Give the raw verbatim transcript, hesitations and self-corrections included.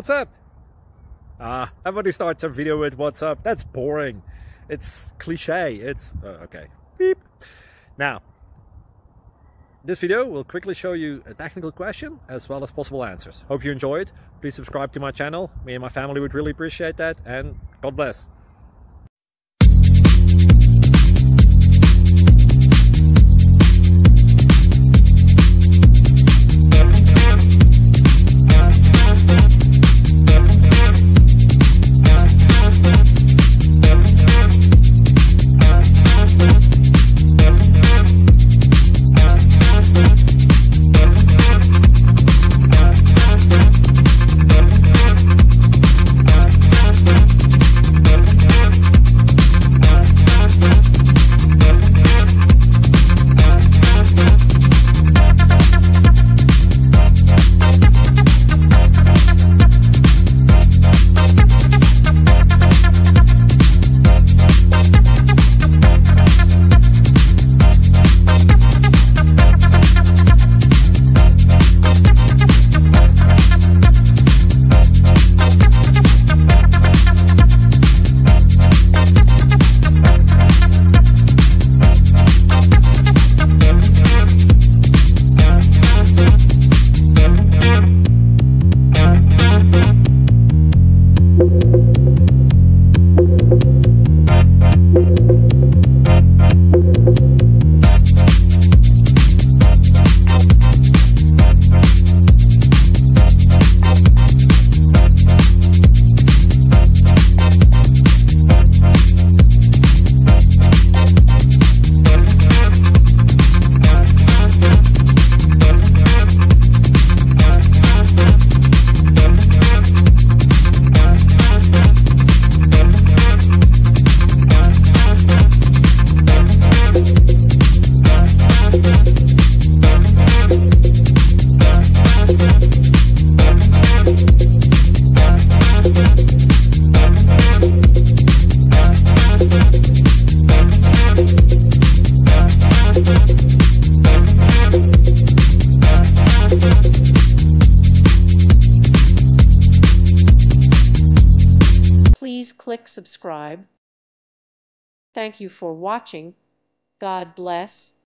what's up? Ah, everybody starts a video with what's up. That's boring. It's cliche. It's, uh, okay. Beep. Now, this video will quickly show you a technical question as well as possible answers. Hope you enjoyed. Please subscribe to my channel. Me and my family would really appreciate that, and God bless. Please click subscribe. Thank you for watching. God bless.